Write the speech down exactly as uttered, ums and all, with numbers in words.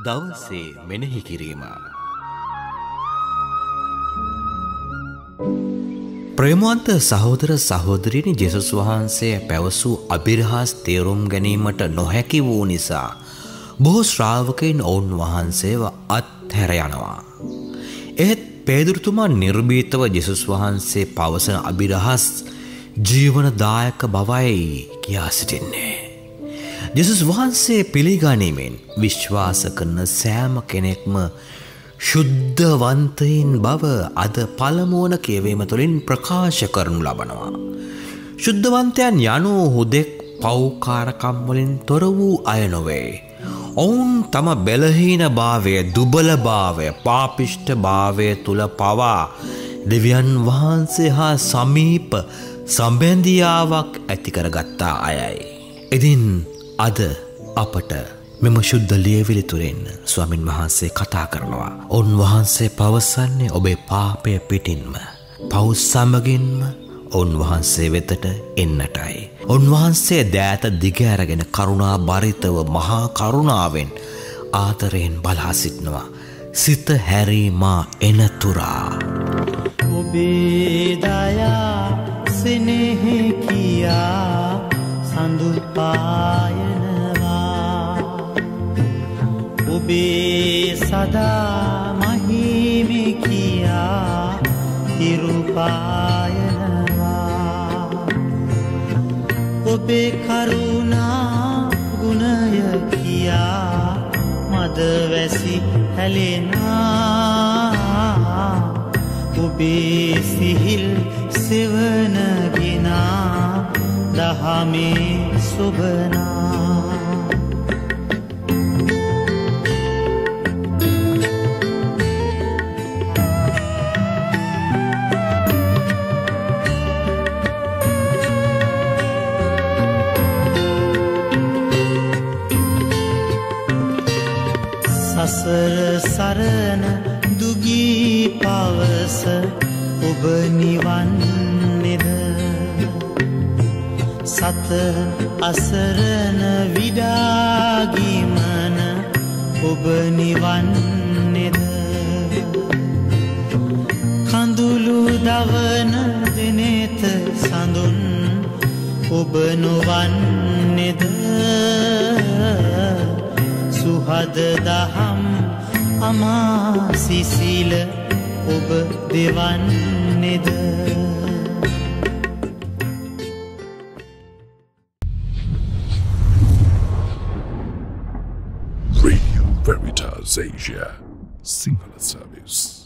දවසේ මෙනෙහි කිරීම. ප්‍රේමවන්ත සහෝදර සහෝදරියනි, ජේසුස් වහන්සේ පැවසූ අභිරහස් තේරුම් ගැනීමට නොහැකි වූ නිසා බොහෝ ශ්‍රාවකයන් ඔවුන් වහන්සේව අත්හැර යනවා. එහෙත් පේදුරුතුමා නිර්භීතව ජේසුස් වහන්සේ පවසන අභිරහස් ජීවනදායක බවයි කියා සිටින්නේ. ජේසුස් වහන්සේ පිළිගැනීමෙන් විශ්වාස කරන සෑම කෙනෙක්ම ශුද්ධවන්තයින් බව අද පළමුවන කියවීම තුළින් ප්‍රකාශ කරනු ලබනවා. ශුද්ධවන්තයන් යනු හුදෙක් පෞකාරකම් වලින් තොර වූ අය නොවේ. ඔවුන් තම බැලහීන භාවය, දුබල භාවය, පාපිෂ්ඨ භාවය තුල පවා දෙවියන් වහන්සේ හා සමීප සම්බන්ධියාවක් ඇති කරගත්තා අයයි. ඉතින් අද අපට මෙම ශුද්ධ ලියවිලි තුළින් ස්වාමින් වහන්සේ කතා කරනවා. උන්වහන්සේ පවසන්නේ ඔබේ පාපය පිටින්ම පව් සමගින්ම උන්වහන්සේ වෙතට එන්නටයි. උන්වහන්සේ දෑත දිගෑරගෙන කරුණා බරිතව මහා කරුණාවෙන් ආදරයෙන් බලා සිටනවා. සිත හැරීමා එනතුරා ඔබේ දයා සෙනෙහ කියා සඳු පායනවා. ඔබේ සදා මහිමෙ කියා හිරු පායනවා. ඔබේ කරුණා ගුණය කියා මද වැසි හැලෙනා. ඔබේ සිහිල් සෙවන ගෙනා දහමේ සොබනා. සසර සරණ දුගී පවස ඔබ නිවන්නේද? සත අසරණ විඩාගිමන ඔබ නිවන්නේද? කඳුළු දවන දිනෙත සඳුන් ඔබ නොවන්නේද? සුහද දහම් අමා සිසිල ඔබ දෙවන්නේද? Radio Veritas Asia Sinhala Service.